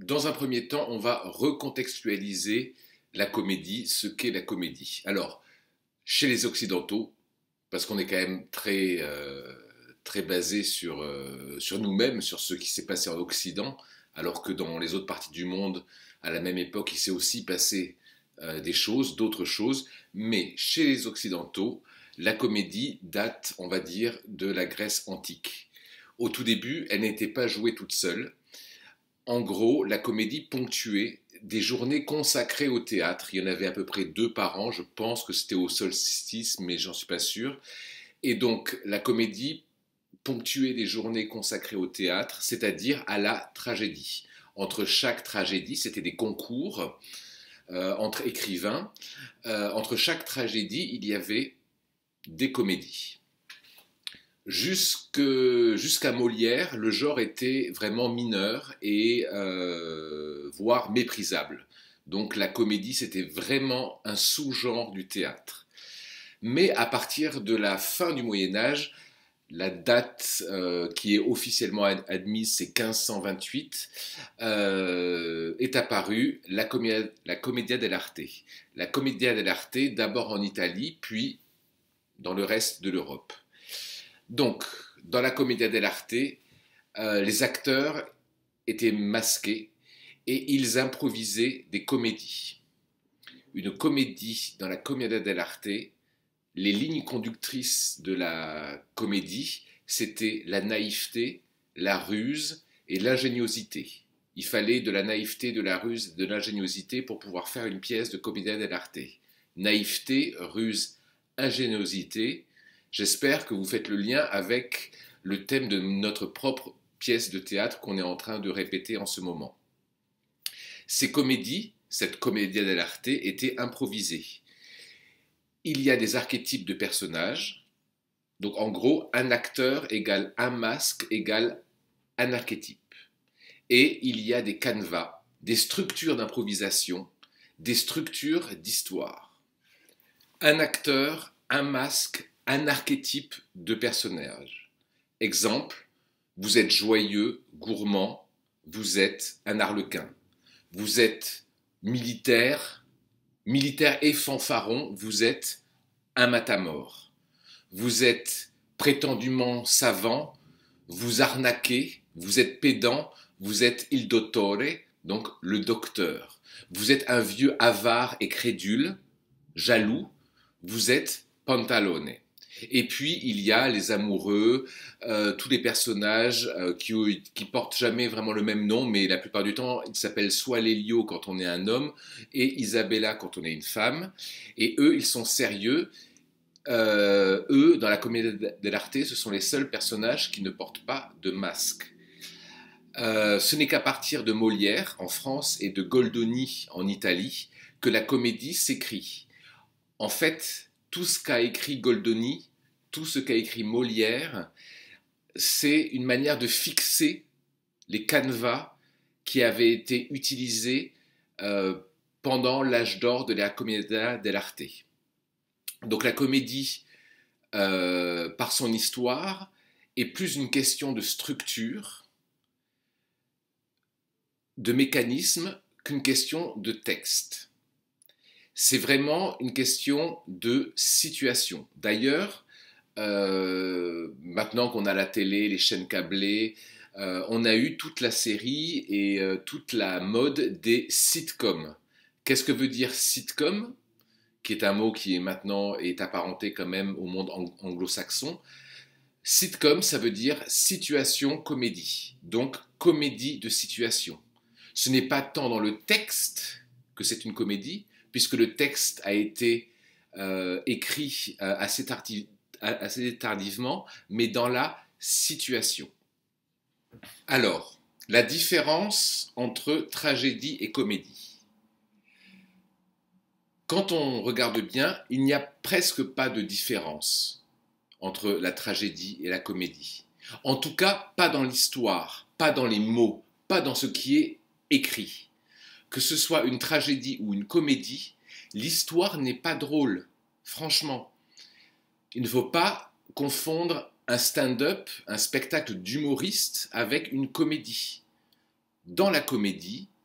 Dans un premier temps, on va recontextualiser la comédie, ce qu'est la comédie. Alors, chez les Occidentaux, parce qu'on est quand même très basé sur nous-mêmes, sur ce qui s'est passé en Occident, alors que dans les autres parties du monde, à la même époque, il s'est aussi passé des choses, d'autres choses. Mais chez les Occidentaux, la comédie date, on va dire, de la Grèce antique. Au tout début, elle n'était pas jouée toute seule. En gros, la comédie ponctuait des journées consacrées au théâtre. Il y en avait à peu près deux par an. Je pense que c'était au solstice, mais j'en suis pas sûr. Et donc, la comédie ponctuait des journées consacrées au théâtre, c'est-à-dire à la tragédie. Entre chaque tragédie, c'était des concours entre écrivains. Entre chaque tragédie, il y avait des comédies. Jusqu'à Molière, le genre était vraiment mineur et voire méprisable. Donc la comédie, c'était vraiment un sous-genre du théâtre. Mais à partir de la fin du Moyen Âge, la date qui est officiellement admise, c'est 1528, est apparue la Commedia dell'arte. La Commedia dell'arte, d'abord en Italie, puis dans le reste de l'Europe. Donc, dans la Commedia dell'arte, les acteurs étaient masqués et ils improvisaient des comédies. Une comédie dans la Commedia dell'arte, les lignes conductrices de la comédie, c'était la naïveté, la ruse et l'ingéniosité. Il fallait de la naïveté, de la ruse, de l'ingéniosité pour pouvoir faire une pièce de Commedia dell'arte. Naïveté, ruse, ingéniosité. J'espère que vous faites le lien avec le thème de notre propre pièce de théâtre qu'on est en train de répéter en ce moment. Ces comédies, cette Commedia dell'arte, étaient improvisées. Il y a des archétypes de personnages. Donc en gros, un acteur égale un masque égale un archétype. Et il y a des canevas, des structures d'improvisation, des structures d'histoire. Un acteur, un masque, un archétype de personnage. Exemple, vous êtes joyeux, gourmand, vous êtes un arlequin. Vous êtes militaire, militaire et fanfaron, vous êtes un matamore. Vous êtes prétendument savant, vous arnaquez, vous êtes pédant, vous êtes il dottore, donc le docteur. Vous êtes un vieux avare et crédule, jaloux, vous êtes pantalone. Et puis il y a les amoureux, tous les personnages qui portent jamais vraiment le même nom, mais la plupart du temps ils s'appellent soit Lélio quand on est un homme et Isabella quand on est une femme. Et eux ils sont sérieux. Eux dans la Commedia dell'arte ce sont les seuls personnages qui ne portent pas de masque. Ce n'est qu'à partir de Molière en France et de Goldoni en Italie que la comédie s'écrit. En fait, tout ce qu'a écrit Goldoni, tout ce qu'a écrit Molière, c'est une manière de fixer les canevas qui avaient été utilisés pendant l'âge d'or de la Commedia dell'arte. Donc la comédie, par son histoire, est plus une question de structure, de mécanisme, qu'une question de texte. C'est vraiment une question de situation. D'ailleurs, maintenant qu'on a la télé, les chaînes câblées, on a eu toute la série et toute la mode des sitcoms. Qu'est-ce que veut dire sitcom? Qui est un mot qui est maintenant est apparenté quand même au monde anglo-saxon. Sitcom, ça veut dire situation comédie. Donc comédie de situation. Ce n'est pas tant dans le texte que c'est une comédie, puisque le texte a été écrit assez tardivement, mais dans la situation. Alors, la différence entre tragédie et comédie. Quand on regarde bien, il n'y a presque pas de différence entre la tragédie et la comédie. En tout cas, pas dans l'histoire, pas dans les mots, pas dans ce qui est écrit. Que ce soit une tragédie ou une comédie, l'histoire n'est pas drôle, franchement. Il ne faut pas confondre un spectacle d'humoriste avec une comédie. Dans la comédie,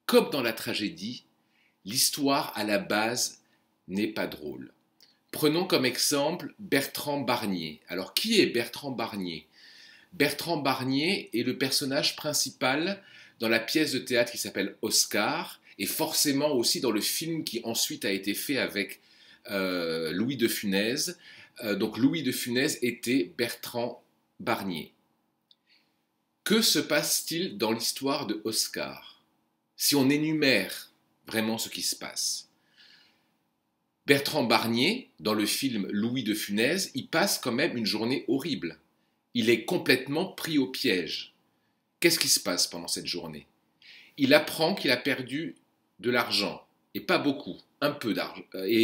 comme dans la tragédie, l'histoire à la base n'est pas drôle. Prenons comme exemple Bertrand Barnier. Alors qui est Bertrand Barnier? Bertrand Barnier est le personnage principal dans la pièce de théâtre qui s'appelle Oscar, et forcément aussi dans le film qui ensuite a été fait avec Louis de Funès. Donc Louis de Funès était Bertrand Barnier. Que se passe-t-il dans l'histoire de Oscar, si on énumère vraiment ce qui se passe? Bertrand Barnier, dans le film Louis de Funès, il passe quand même une journée horrible. Il est complètement pris au piège. Qu'est-ce qui se passe pendant cette journée? Il apprend qu'il a perdu de l'argent, et pas beaucoup, un peu d'argent,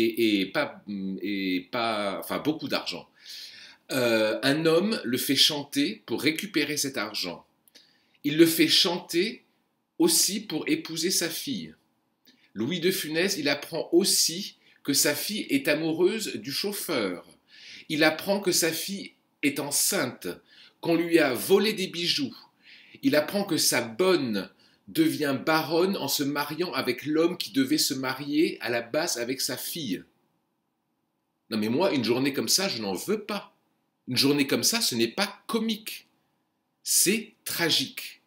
enfin beaucoup d'argent. Un homme le fait chanter pour récupérer cet argent. Il le fait chanter aussi pour épouser sa fille. Louis de Funès, il apprend aussi que sa fille est amoureuse du chauffeur. Il apprend que sa fille est enceinte, qu'on lui a volé des bijoux. Il apprend que sa bonne devient baronne en se mariant avec l'homme qui devait se marier à la base avec sa fille. Non mais moi, une journée comme ça, je n'en veux pas. Une journée comme ça, ce n'est pas comique. C'est tragique.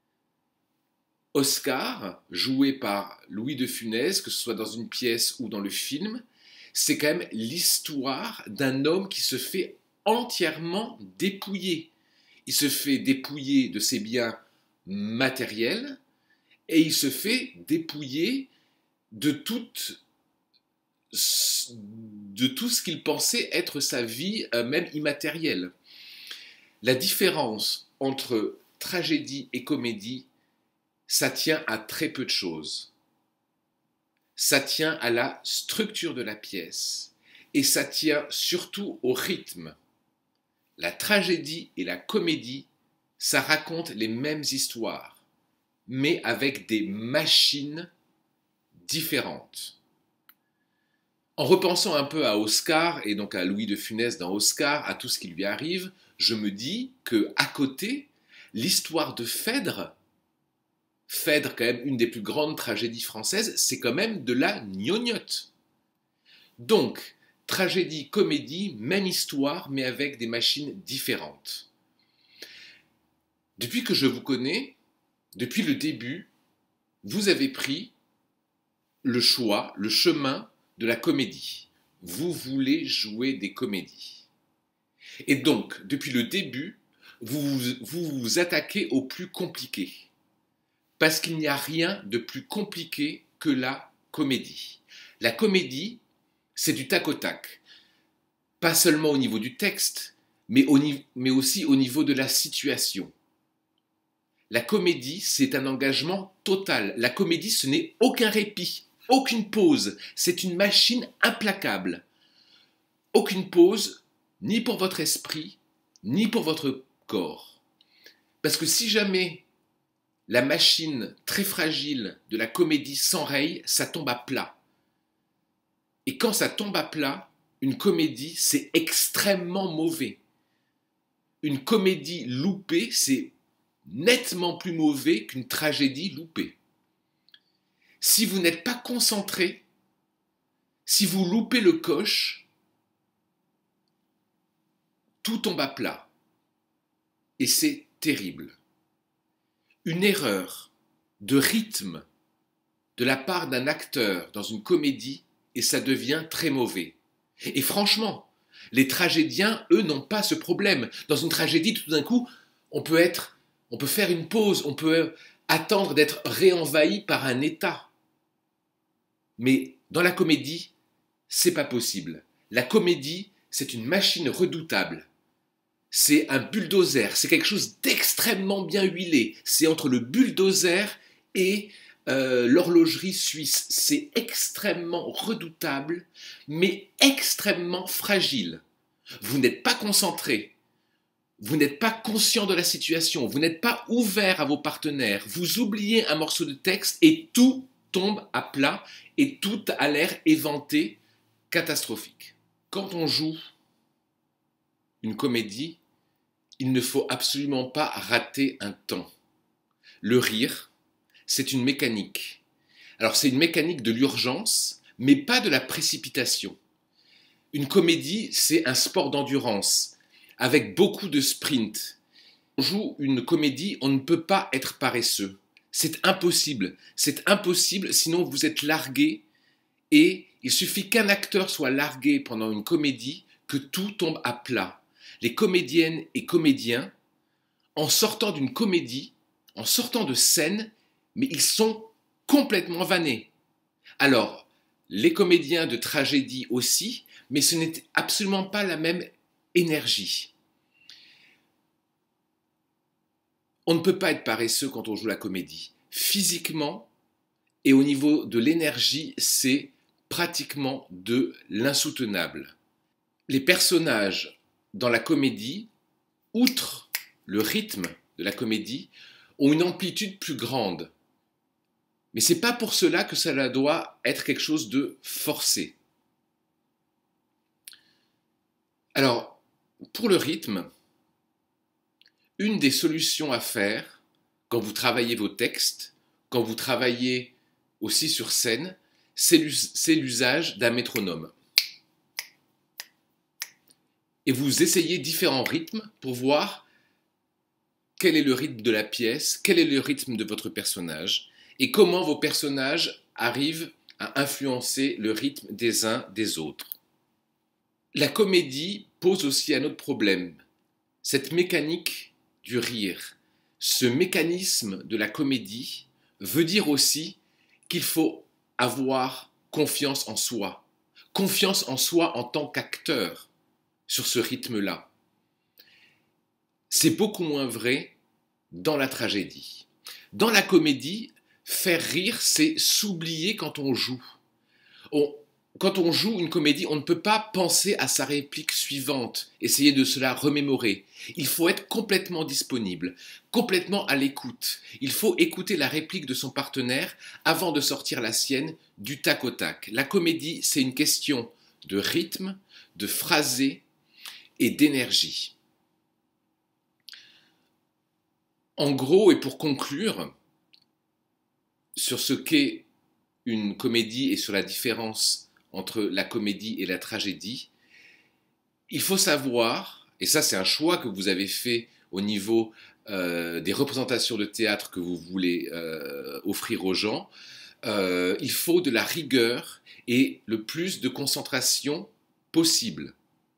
Oscar, joué par Louis de Funès, que ce soit dans une pièce ou dans le film, c'est quand même l'histoire d'un homme qui se fait entièrement dépouiller. Il se fait dépouiller de ses biens matériels et il se fait dépouiller de tout ce qu'il pensait être sa vie, même immatérielle. La différence entre tragédie et comédie, ça tient à très peu de choses. Ça tient à la structure de la pièce et ça tient surtout au rythme. La tragédie et la comédie, ça raconte les mêmes histoires, mais avec des machines différentes. En repensant un peu à Oscar et donc à Louis de Funès dans Oscar, à tout ce qui lui arrive, je me dis que à côté, l'histoire de Phèdre, quand même une des plus grandes tragédies françaises, c'est quand même de la gnognotte. Donc, tragédie, comédie, même histoire, mais avec des machines différentes. Depuis que je vous connais, depuis le début, vous avez pris le choix, le chemin de la comédie. Vous voulez jouer des comédies. Et donc, depuis le début, vous vous attaquez au plus compliqué. Parce qu'il n'y a rien de plus compliqué que la comédie. La comédie, c'est du tac au tac. Pas seulement au niveau du texte, mais aussi au niveau de la situation. La comédie, c'est un engagement total. La comédie, ce n'est aucun répit, aucune pause. C'est une machine implacable. Aucune pause, ni pour votre esprit, ni pour votre corps. Parce que si jamais la machine très fragile de la comédie s'enraye, ça tombe à plat. Et quand ça tombe à plat, une comédie, c'est extrêmement mauvais. Une comédie loupée, c'est nettement plus mauvais qu'une tragédie loupée. Si vous n'êtes pas concentré, si vous loupez le coche, tout tombe à plat. Et c'est terrible. Une erreur de rythme de la part d'un acteur dans une comédie et ça devient très mauvais. Et franchement, les tragédiens, eux, n'ont pas ce problème. Dans une tragédie, tout d'un coup, on peut faire une pause, on peut attendre d'être réenvahi par un état. Mais dans la comédie, c'est pas possible. La comédie, c'est une machine redoutable. C'est un bulldozer, c'est quelque chose d'extrêmement bien huilé. C'est entre le bulldozer et l'horlogerie suisse. C'est extrêmement redoutable, mais extrêmement fragile. Vous n'êtes pas concentré, vous n'êtes pas conscient de la situation, vous n'êtes pas ouvert à vos partenaires, vous oubliez un morceau de texte et tout tombe à plat et tout a l'air éventé, catastrophique. Quand on joue une comédie, il ne faut absolument pas rater un temps. Le rire, c'est une mécanique. Alors c'est une mécanique de l'urgence, mais pas de la précipitation. Une comédie, c'est un sport d'endurance, avec beaucoup de sprint. On joue une comédie, on ne peut pas être paresseux. C'est impossible, sinon vous êtes largué, et il suffit qu'un acteur soit largué pendant une comédie que tout tombe à plat. Les comédiennes et comédiens, en sortant d'une comédie, en sortant de scène, mais ils sont complètement vannés. Alors, les comédiens de tragédie aussi, mais ce n'est absolument pas la même énergie. On ne peut pas être paresseux quand on joue la comédie. Physiquement et au niveau de l'énergie, c'est pratiquement de l'insoutenable. Les personnages dans la comédie, outre le rythme de la comédie, ont une amplitude plus grande. Mais ce n'est pas pour cela que cela doit être quelque chose de forcé. Alors, pour le rythme, une des solutions à faire quand vous travaillez vos textes, quand vous travaillez aussi sur scène, c'est l'usage d'un métronome. Et vous essayez différents rythmes pour voir quel est le rythme de la pièce, quel est le rythme de votre personnage, et comment vos personnages arrivent à influencer le rythme des uns des autres. La comédie pose aussi un autre problème, cette mécanique du rire. Ce mécanisme de la comédie veut dire aussi qu'il faut avoir confiance en soi en tant qu'acteur sur ce rythme-là. C'est beaucoup moins vrai dans la tragédie. Dans la comédie, faire rire, c'est s'oublier quand on joue. Quand on joue une comédie, on ne peut pas penser à sa réplique suivante, essayer de se la remémorer. Il faut être complètement disponible, complètement à l'écoute. Il faut écouter la réplique de son partenaire avant de sortir la sienne du tac au tac. La comédie, c'est une question de rythme, de phrasé et d'énergie. En gros, et pour conclure, sur ce qu'est une comédie et sur la différence entre la comédie et la tragédie, il faut savoir, et ça c'est un choix que vous avez fait au niveau des représentations de théâtre que vous voulez offrir aux gens, il faut de la rigueur et le plus de concentration possible.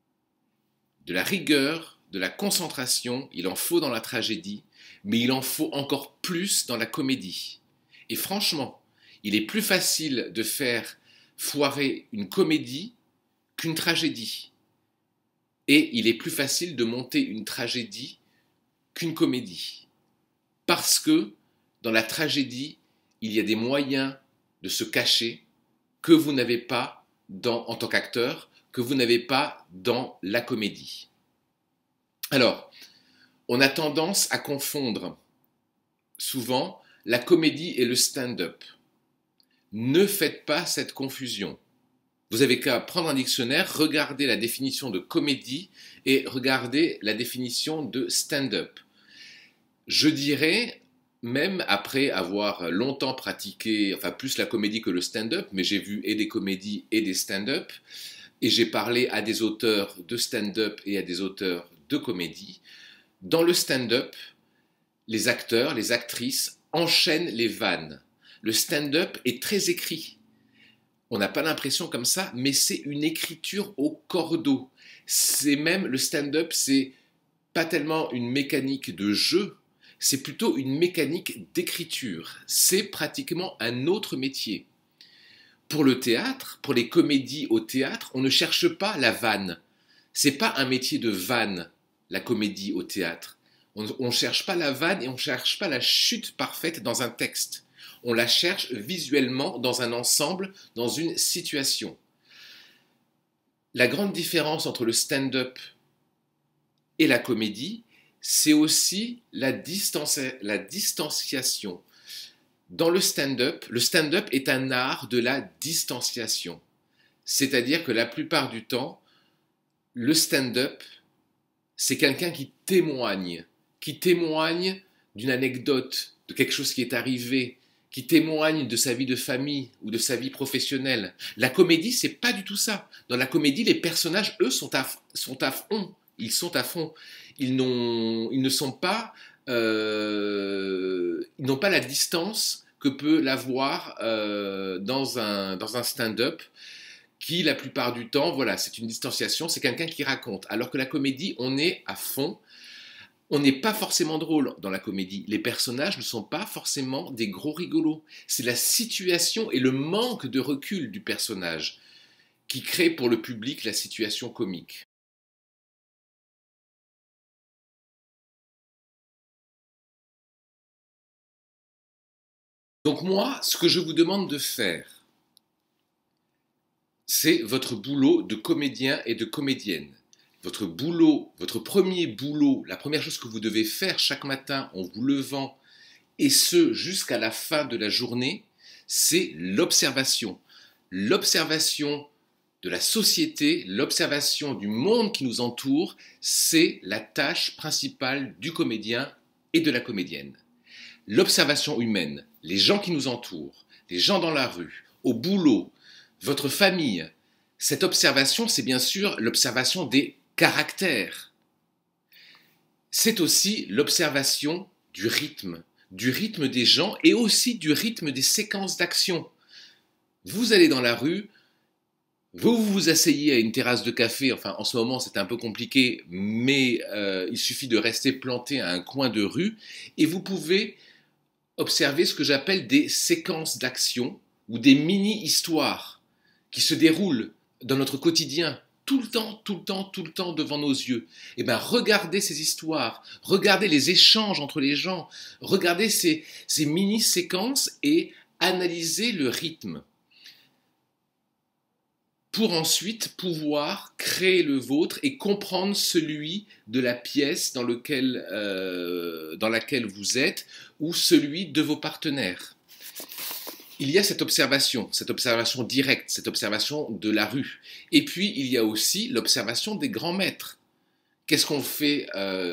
De la rigueur, de la concentration, il en faut dans la tragédie, mais il en faut encore plus dans la comédie. Et franchement, il est plus facile de faire foirer une comédie qu'une tragédie. Et il est plus facile de monter une tragédie qu'une comédie. Parce que dans la tragédie, il y a des moyens de se cacher que vous n'avez pas en tant qu'acteur, que vous n'avez pas dans la comédie. Alors, on a tendance à confondre souvent la comédie et le stand-up. Ne faites pas cette confusion. Vous avez qu'à prendre un dictionnaire, regarder la définition de comédie et regarder la définition de stand-up. Je dirais, même après avoir longtemps pratiqué, enfin plus la comédie que le stand-up, mais j'ai vu et des comédies et des stand-up, et j'ai parlé à des auteurs de stand-up et à des auteurs de comédie. Dans le stand-up, les acteurs, les actrices enchaînent les vannes. Le stand-up est très écrit. On n'a pas l'impression comme ça, mais c'est une écriture au cordeau. C'est même, le stand-up, c'est pas tellement une mécanique de jeu, c'est plutôt une mécanique d'écriture. C'est pratiquement un autre métier. Pour le théâtre, pour les comédies au théâtre, on ne cherche pas la vanne. C'est pas un métier de vanne, la comédie au théâtre. On ne cherche pas la vanne et on ne cherche pas la chute parfaite dans un texte. On la cherche visuellement dans un ensemble, dans une situation. La grande différence entre le stand-up et la comédie, c'est aussi la distanciation. Dans le stand-up est un art de la distanciation. C'est-à-dire que la plupart du temps, le stand-up, c'est quelqu'un qui témoigne d'une anecdote, de quelque chose qui est arrivé, qui témoigne de sa vie de famille ou de sa vie professionnelle. La comédie, c'est pas du tout ça. Dans la comédie, les personnages, eux, sont à fond. Ils sont à fond. Ils ne sont pas, ils n'ont pas la distance que peut l'avoir dans un stand-up, qui la plupart du temps, voilà, c'est une distanciation, c'est quelqu'un qui raconte. Alors que la comédie, on est à fond. On n'est pas forcément drôle dans la comédie. Les personnages ne sont pas forcément des gros rigolos. C'est la situation et le manque de recul du personnage qui crée pour le public la situation comique. Donc moi, ce que je vous demande de faire, c'est votre boulot de comédien et de comédienne. Votre boulot, votre premier boulot, la première chose que vous devez faire chaque matin en vous levant, et ce jusqu'à la fin de la journée, c'est l'observation. L'observation de la société, l'observation du monde qui nous entoure, c'est la tâche principale du comédien et de la comédienne. L'observation humaine, les gens qui nous entourent, les gens dans la rue, au boulot, votre famille, cette observation, c'est bien sûr l'observation des caractères. C'est aussi l'observation du rythme des gens et aussi du rythme des séquences d'action. Vous allez dans la rue, vous vous asseyez à une terrasse de café, enfin en ce moment c'est un peu compliqué, mais il suffit de rester planté à un coin de rue et vous pouvez observer ce que j'appelle des séquences d'action ou des mini-histoires qui se déroulent dans notre quotidien, tout le temps devant nos yeux. Et bien regardez ces histoires, regardez les échanges entre les gens, regardez ces mini-séquences et analysez le rythme pour ensuite pouvoir créer le vôtre et comprendre celui de la pièce dans laquelle vous êtes ou celui de vos partenaires. Il y a cette observation directe, cette observation de la rue. Et puis, il y a aussi l'observation des grands maîtres. Qu'est-ce qu'on fait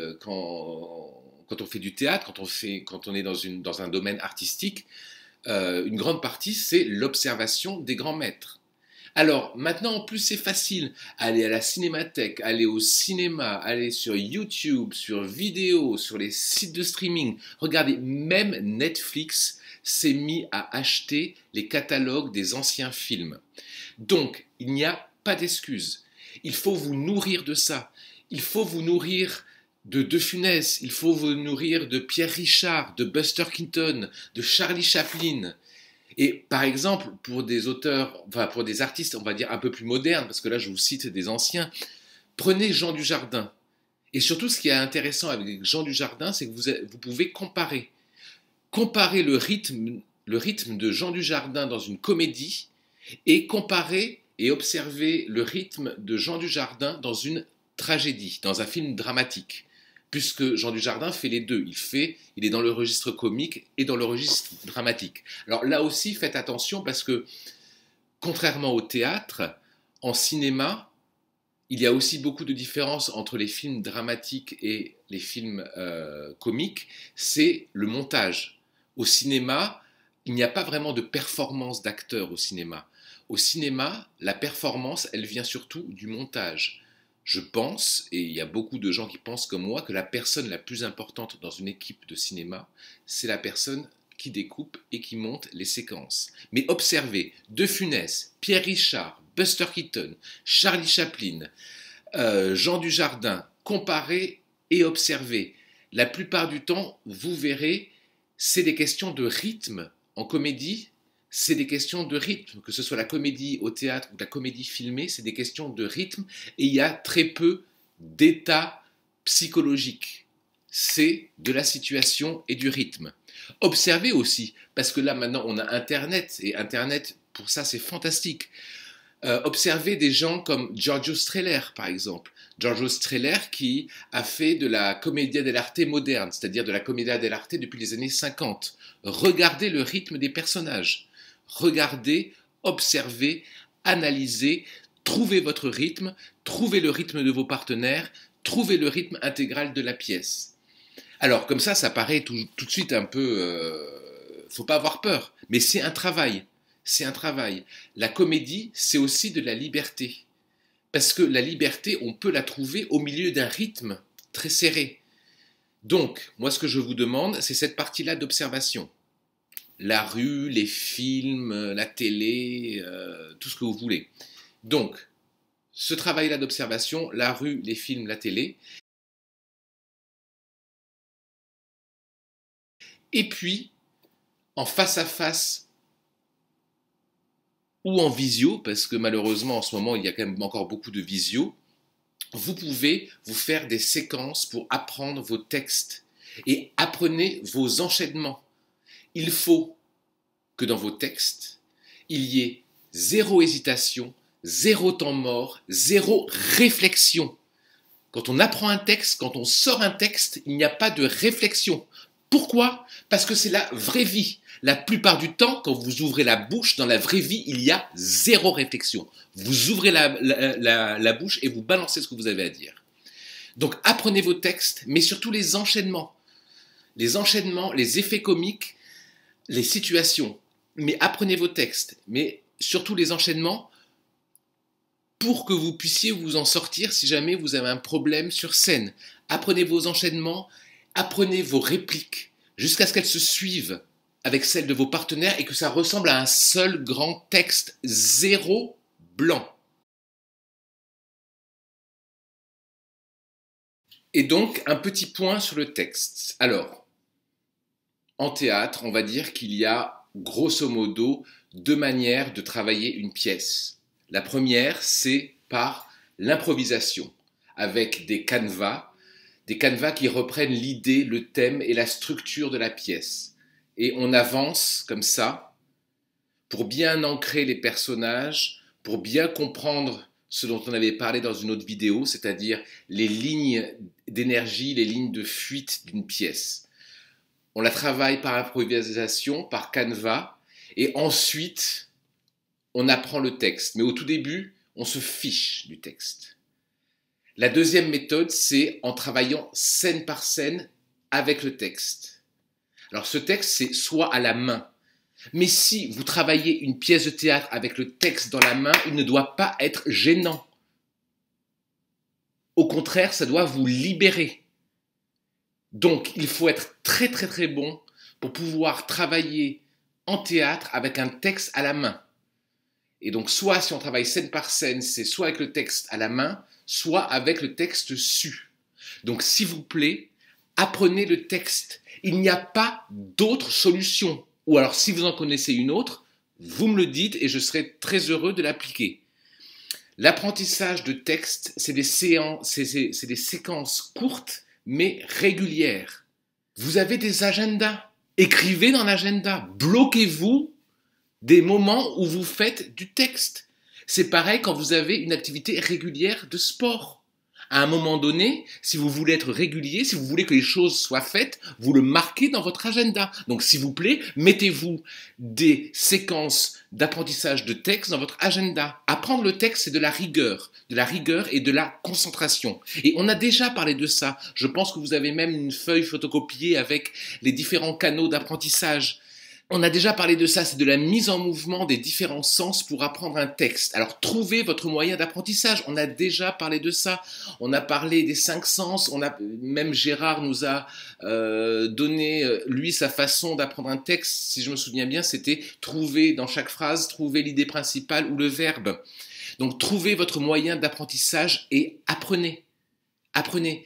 quand on fait du théâtre, quand on est dans un domaine artistique? Une grande partie, c'est l'observation des grands maîtres. Alors, maintenant, en plus, c'est facile. Aller à la cinémathèque, aller au cinéma, aller sur YouTube, sur vidéo, sur les sites de streaming. Regardez, même Netflix s'est mis à acheter les catalogues des anciens films. Donc, il n'y a pas d'excuse. Il faut vous nourrir de ça. Il faut vous nourrir de De Funès. Il faut vous nourrir de Pierre Richard, de Buster Keaton, de Charlie Chaplin. Et par exemple, pour des auteurs, enfin pour des artistes, on va dire un peu plus modernes, parce que là je vous cite des anciens, prenez Jean Dujardin. Et surtout, ce qui est intéressant avec Jean Dujardin, c'est que vous pouvez comparer. Comparer le rythme de Jean Dujardin dans une comédie et comparer et observer le rythme de Jean Dujardin dans une tragédie, dans un film dramatique. Puisque Jean Dujardin fait les deux. Il est dans le registre comique et dans le registre dramatique. Alors là aussi, faites attention parce que, contrairement au théâtre, en cinéma, il y a aussi beaucoup de différences entre les films dramatiques et les films comiques. C'est le montage. Au cinéma, il n'y a pas vraiment de performance d'acteur au cinéma. Au cinéma, la performance, elle vient surtout du montage. Je pense, et il y a beaucoup de gens qui pensent comme moi, que la personne la plus importante dans une équipe de cinéma, c'est la personne qui découpe et qui monte les séquences. Mais observez, De Funès, Pierre Richard, Buster Keaton, Charlie Chaplin, Jean Dujardin, comparez et observez. La plupart du temps, vous verrez, c'est des questions de rythme. En comédie, c'est des questions de rythme, que ce soit la comédie au théâtre ou la comédie filmée, c'est des questions de rythme et il y a très peu d'état psychologique. C'est de la situation et du rythme. Observez aussi, parce que là maintenant on a Internet et Internet pour ça c'est fantastique. Observez des gens comme Giorgio Strehler par exemple. Giorgio Strehler qui a fait de la commedia dell'arte moderne, c'est-à-dire de la commedia dell'arte depuis les années 50. Regardez le rythme des personnages. Regardez, observez, analysez, trouvez votre rythme, trouvez le rythme de vos partenaires, trouvez le rythme intégral de la pièce. Alors, comme ça paraît tout de suite un peu faut pas avoir peur. Mais c'est un travail. C'est un travail. La comédie, c'est aussi de la liberté. Parce que la liberté, on peut la trouver au milieu d'un rythme très serré. Donc, moi, ce que je vous demande, c'est cette partie-là d'observation. La rue, les films, la télé, tout ce que vous voulez. Donc, ce travail-là d'observation, la rue, les films, la télé. Et puis, en face à face ou en visio, parce que malheureusement en ce moment il y a quand même encore beaucoup de visio, vous pouvez vous faire des séquences pour apprendre vos textes et apprenez vos enchaînements. Il faut que dans vos textes, il y ait zéro hésitation, zéro temps mort, zéro réflexion. Quand on apprend un texte, quand on sort un texte, il n'y a pas de réflexion. Pourquoi? Parce que c'est la vraie vie. La plupart du temps, quand vous ouvrez la bouche, dans la vraie vie, il y a zéro réflexion. Vous ouvrez la bouche et vous balancez ce que vous avez à dire. Donc apprenez vos textes, mais surtout les enchaînements. Les enchaînements, les effets comiques, les situations. Mais apprenez vos textes, mais surtout les enchaînements pour que vous puissiez vous en sortir si jamais vous avez un problème sur scène. Apprenez vos enchaînements, apprenez vos répliques jusqu'à ce qu'elles se suivent avec celles de vos partenaires et que ça ressemble à un seul grand texte, zéro blanc. Et donc, un petit point sur le texte. Alors, en théâtre, on va dire qu'il y a grosso modo deux manières de travailler une pièce. La première, c'est par l'improvisation, avec des canevas qui reprennent l'idée, le thème et la structure de la pièce. Et on avance comme ça pour bien ancrer les personnages, pour bien comprendre ce dont on avait parlé dans une autre vidéo, c'est-à-dire les lignes d'énergie, les lignes de fuite d'une pièce. On la travaille par improvisation, par canevas, et ensuite, on apprend le texte. Mais au tout début, on se fiche du texte. La deuxième méthode, c'est en travaillant scène par scène avec le texte. Alors ce texte, c'est soit à la main. Mais si vous travaillez une pièce de théâtre avec le texte dans la main, il ne doit pas être gênant. Au contraire, ça doit vous libérer. Donc, il faut être très très très bon pour pouvoir travailler en théâtre avec un texte à la main. Et donc, soit si on travaille scène par scène, c'est soit avec le texte à la main, soit avec le texte su. Donc, s'il vous plaît, apprenez le texte. Il n'y a pas d'autre solution. Ou alors, si vous en connaissez une autre, vous me le dites et je serai très heureux de l'appliquer. L'apprentissage de texte, c'est des séquences courtes mais régulières. Vous avez des agendas. Écrivez dans l'agenda. Bloquez-vous des moments où vous faites du texte. C'est pareil quand vous avez une activité régulière de sport. À un moment donné, si vous voulez être régulier, si vous voulez que les choses soient faites, vous le marquez dans votre agenda. Donc, s'il vous plaît, mettez-vous des séquences d'apprentissage de texte dans votre agenda. Apprendre le texte, c'est de la rigueur et de la concentration. Et on a déjà parlé de ça. Je pense que vous avez même une feuille photocopiée avec les différents canaux d'apprentissage. On a déjà parlé de ça, c'est de la mise en mouvement des différents sens pour apprendre un texte. Alors, trouvez votre moyen d'apprentissage. On a déjà parlé de ça. On a parlé des 5 sens. Même Gérard nous a donné, lui, sa façon d'apprendre un texte. Si je me souviens bien, c'était trouver dans chaque phrase, trouver l'idée principale ou le verbe. Donc, trouvez votre moyen d'apprentissage et apprenez. Apprenez.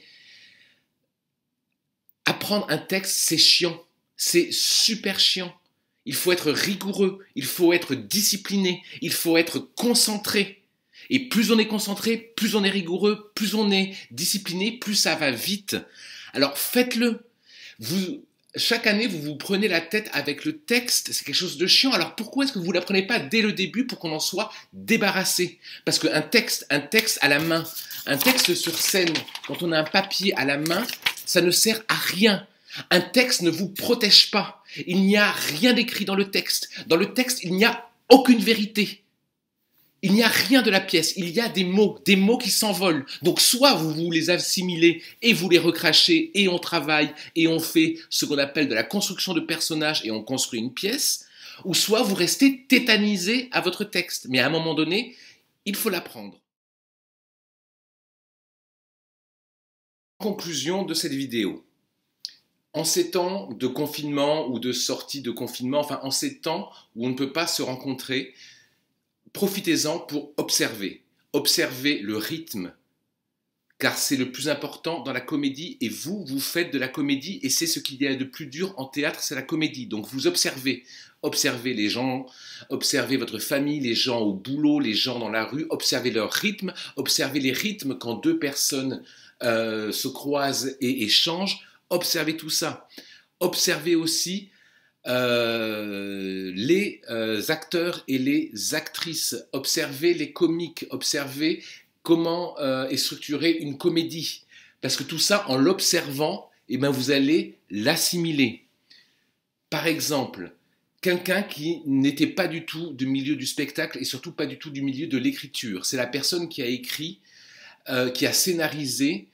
Apprendre un texte, c'est chiant. C'est super chiant. Il faut être rigoureux, il faut être discipliné, il faut être concentré. Et plus on est concentré, plus on est rigoureux, plus on est discipliné, plus ça va vite. Alors faites-le. Chaque année, vous vous prenez la tête avec le texte, c'est quelque chose de chiant. Alors pourquoi est-ce que vous ne l'apprenez pas dès le début pour qu'on en soit débarrassé? Parce qu'un texte à la main, un texte sur scène, quand on a un papier à la main, ça ne sert à rien. Un texte ne vous protège pas. Il n'y a rien d'écrit dans le texte. Dans le texte, il n'y a aucune vérité. Il n'y a rien de la pièce, il y a des mots qui s'envolent. Donc soit vous les assimilez et vous les recrachez et on travaille et on fait ce qu'on appelle de la construction de personnages et on construit une pièce, ou soit vous restez tétanisé à votre texte. Mais à un moment donné, il faut l'apprendre. Conclusion de cette vidéo. En ces temps de confinement ou de sortie de confinement, enfin en ces temps où on ne peut pas se rencontrer, profitez-en pour observer. Observez le rythme, car c'est le plus important dans la comédie et vous faites de la comédie et c'est ce qu'il y a de plus dur en théâtre, c'est la comédie. Donc vous observez. Observez les gens, observez votre famille, les gens au boulot, les gens dans la rue, observez leur rythme, observez les rythmes quand deux personnes se croisent et échangent, observez tout ça. Observez aussi les acteurs et les actrices, observez les comiques, observez comment est structurée une comédie. Parce que tout ça, en l'observant, eh ben, vous allez l'assimiler. Par exemple, quelqu'un qui n'était pas du tout du milieu du spectacle et surtout pas du tout du milieu de l'écriture. C'est la personne qui a écrit, qui a scénarisé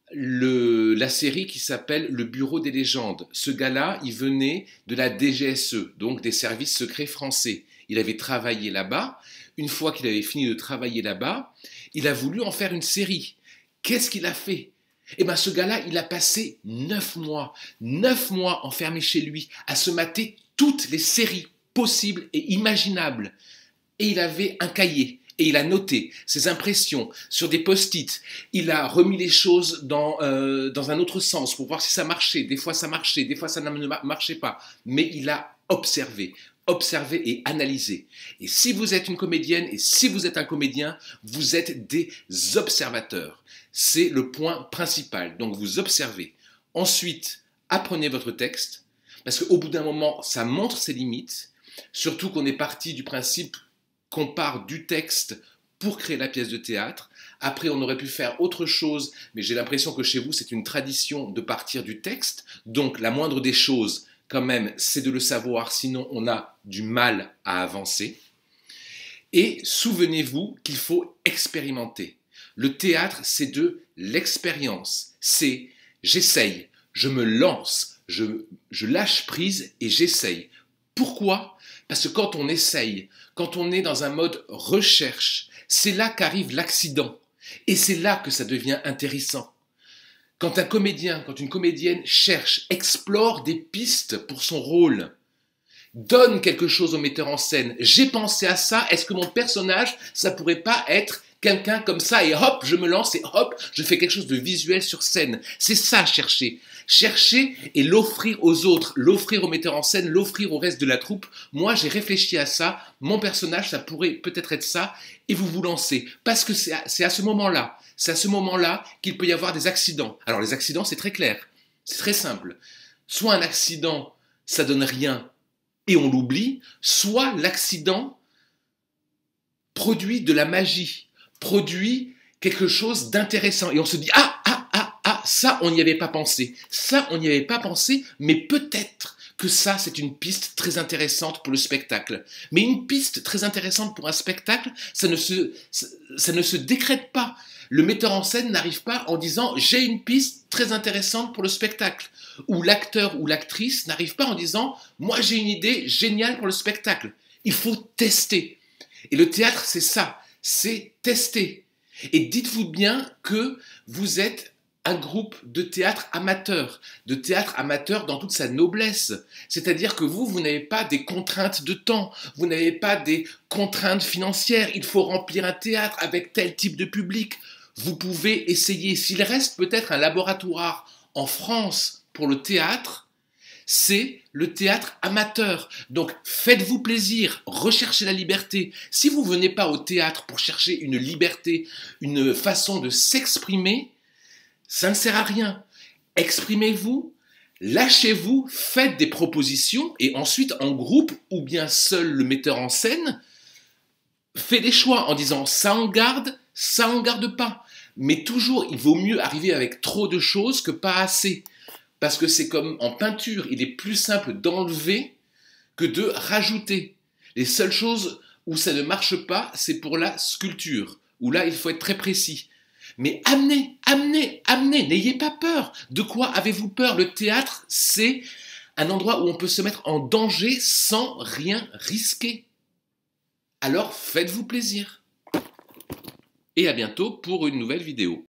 la série qui s'appelle Le Bureau des légendes. Ce gars-là, il venait de la DGSE, donc des services secrets français. Il avait travaillé là-bas. Une fois qu'il avait fini de travailler là-bas, il a voulu en faire une série. Qu'est-ce qu'il a fait? Eh bien, ce gars-là, il a passé 9 mois enfermé chez lui, à se mater toutes les séries possibles et imaginables. Et il avait un cahier. Et il a noté ses impressions sur des post-it. Il a remis les choses dans un autre sens pour voir si ça marchait. Des fois ça marchait, des fois ça ne marchait pas. Mais il a observé et analysé. Et si vous êtes une comédienne et si vous êtes un comédien, vous êtes des observateurs. C'est le point principal. Donc vous observez. Ensuite, apprenez votre texte. Parce qu'au bout d'un moment, ça montre ses limites. Surtout qu'on est parti du principe qu'on part du texte pour créer la pièce de théâtre. Après, on aurait pu faire autre chose, mais j'ai l'impression que chez vous, c'est une tradition de partir du texte. Donc, la moindre des choses, quand même, c'est de le savoir, sinon on a du mal à avancer. Et souvenez-vous qu'il faut expérimenter. Le théâtre, c'est de l'expérience. C'est j'essaye, je me lance, je lâche prise et j'essaye. Pourquoi ? Parce que quand on essaye, quand on est dans un mode recherche, c'est là qu'arrive l'accident. Et c'est là que ça devient intéressant. Quand un comédien, quand une comédienne cherche, explore des pistes pour son rôle, donne quelque chose au metteur en scène. J'ai pensé à ça, est-ce que mon personnage, ça pourrait pas être quelqu'un comme ça et hop, je me lance et hop, je fais quelque chose de visuel sur scène. C'est ça, chercher. Chercher et l'offrir aux autres, l'offrir au metteur en scène, l'offrir au reste de la troupe. Moi, j'ai réfléchi à ça. Mon personnage, ça pourrait peut-être être ça. Et vous vous lancez. Parce que c'est à ce moment-là, qu'il peut y avoir des accidents. Alors, les accidents, c'est très clair. C'est très simple. Soit un accident, ça donne rien et on l'oublie. Soit l'accident produit de la magie, produit quelque chose d'intéressant. Et on se dit, ça, on n'y avait pas pensé. Ça, on n'y avait pas pensé, mais peut-être que ça, c'est une piste très intéressante pour le spectacle. Mais une piste très intéressante pour un spectacle, ça ne se décrète pas. Le metteur en scène n'arrive pas en disant « j'ai une piste très intéressante pour le spectacle ». Ou l'acteur ou l'actrice n'arrive pas en disant « moi, j'ai une idée géniale pour le spectacle ». Il faut tester. Et le théâtre, c'est ça, c'est tester. Et dites-vous bien que vous êtes un groupe de théâtre amateur dans toute sa noblesse. C'est-à-dire que vous n'avez pas des contraintes de temps, vous n'avez pas des contraintes financières. Il faut remplir un théâtre avec tel type de public. Vous pouvez essayer. S'il reste peut-être un laboratoire en France pour le théâtre, c'est le théâtre amateur. Donc faites-vous plaisir, recherchez la liberté. Si vous ne venez pas au théâtre pour chercher une liberté, une façon de s'exprimer, ça ne sert à rien. Exprimez-vous, lâchez-vous, faites des propositions et ensuite en groupe ou bien seul le metteur en scène fait des choix en disant ça en garde pas. Mais toujours, il vaut mieux arriver avec trop de choses que pas assez. Parce que c'est comme en peinture, il est plus simple d'enlever que de rajouter. Les seules choses Où ça ne marche pas, c'est pour la sculpture, où là, il faut être très précis. Mais amenez, amenez, amenez, n'ayez pas peur. De quoi avez-vous peur? Le théâtre, c'est un endroit où on peut se mettre en danger sans rien risquer. Alors faites-vous plaisir. Et à bientôt pour une nouvelle vidéo.